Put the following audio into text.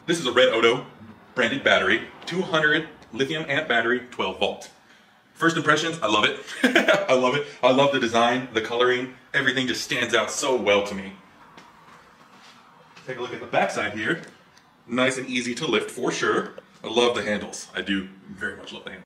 This is a Redodo branded battery, 200 lithium amp battery, 12 volt. First impressions, I love it. I love it. I love the design, the coloring, everything just stands out so well to me. Take a look at the backside here. Nice and easy to lift for sure. I love the handles. I do very much love the handles.